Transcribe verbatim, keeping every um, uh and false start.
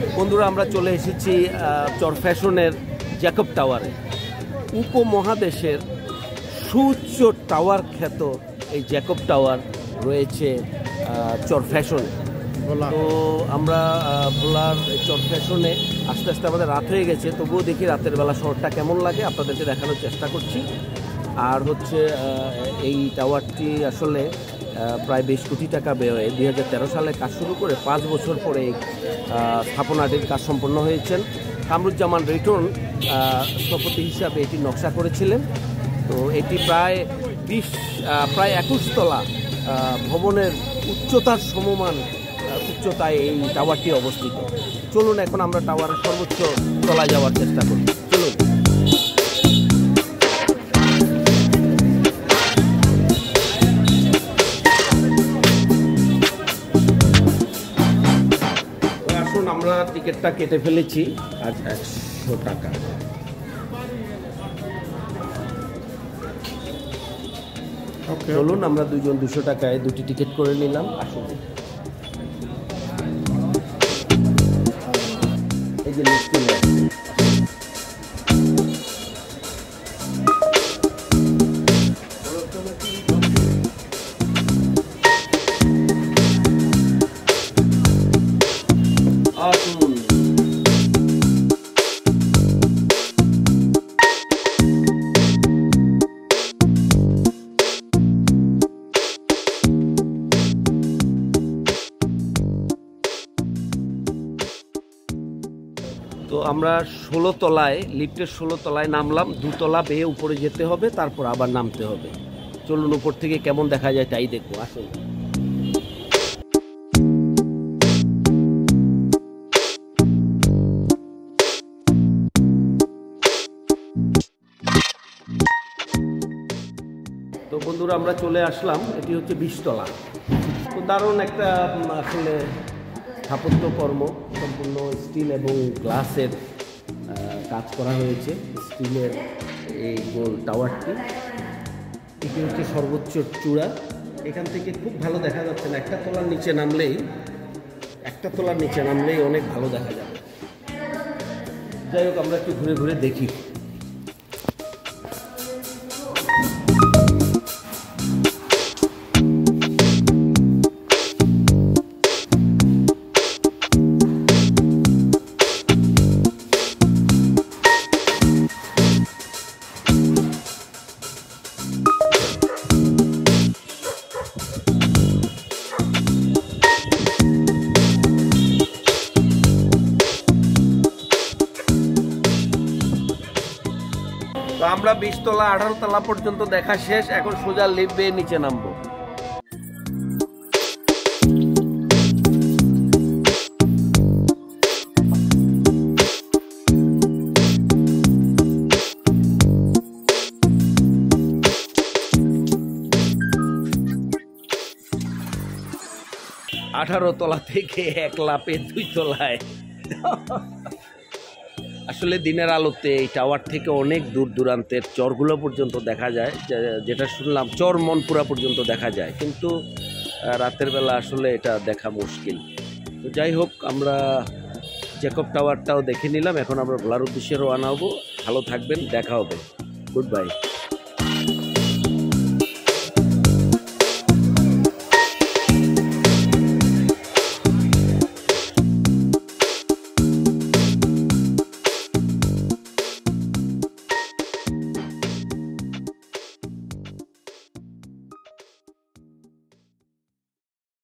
বন্ধুরা, আমরা চলে এসেছি চরফ্যাশনের জ্যাকব টাওয়ারে। উপমহাদেশের সুউচ্চ টাওয়ার খ্যাত এই জ্যাকব টাওয়ার রয়েছে চরফ্যাশনে। তো আমরা ভোলার চরফ্যাশনে আস্তে আস্তে আমাদের রাত হয়ে গেছে, তবুও দেখি রাতের বেলা শহরটা কেমন লাগে আপনাদেরকে দেখানোর চেষ্টা করছি। আর হচ্ছে এই টাওয়ারটি আসলে প্রায় বিশ কোটি টাকা ব্যয়ে দুই হাজার তেরো সালে কাজ শুরু করে পাঁচ বছর পরে এই স্থাপনাটির কাজ সম্পন্ন হয়েছেন। কামরুজ্জামান রিটন স্থপতি হিসাবে এটি নকশা করেছিলেন। তো এটি প্রায় বিশ প্রায় একুশ তলা ভবনের উচ্চতার সমমান উচ্চতায় এই টাওয়ারটি অবস্থিত। চলুন এখন আমরা টাওয়ারের সর্বোচ্চ তলায় যাওয়ার চেষ্টা করি। চলুন। আসুন, আমরা টিকিটটা কেটে ফেলেছি আজ একশো টাকা। চলুন, আমরা দুজন দুশো টাকায় দুটি টিকিট করে নিলাম। আসুন, এই যে লিফট আসুন। তো আমরা ষোলো তলায় লিফটের ষোলো তলায় নামলাম। দুতলা বেয়ে উপরে যেতে হবে, তারপর আবার নামতে হবে। চলুন, উপর থেকে কেমন দেখা যায় তাই দেখবো। আসুন। তো বন্ধুরা, আমরা চলে আসলাম। এটি হচ্ছে বিশতলা। তো দারুণ একটা আসলে স্থাপত্যকর্ম, সম্পূর্ণ স্টিল এবং গ্লাসের কাজ করা হয়েছে। স্টিলের এই গোল টাওয়ারটি, এটি হচ্ছে সর্বোচ্চ চূড়া। এখান থেকে খুব ভালো দেখা যাচ্ছে না, একটা তলার নিচে নামলেই একটা তলার নিচে নামলেই অনেক ভালো দেখা যাবে। যাই হোক, আমরা একটু ঘুরে ঘুরে দেখি। তো আমরা বিশ তলা আঠারো তলা পর্যন্ত দেখা শেষ। এখন সোজা লিফট বেয়ে নিচে নামবো। আঠারো তলা থেকে এক লাফে দুই তলায়। আসলে দিনের আলোতে এই টাওয়ার থেকে অনেক দূর দূরান্তের চরগুলো পর্যন্ত দেখা যায়, যেটা শুনলাম চর মনপুরা পর্যন্ত দেখা যায়, কিন্তু রাতের বেলা আসলে এটা দেখা মুশকিল। তো যাই হোক, আমরা জ্যাকব টাওয়ারটাও দেখে নিলাম। এখন আমরা ভোলার উদ্দেশ্যে রওনা হবো। ভালো থাকবেন, দেখা হবে। Good by.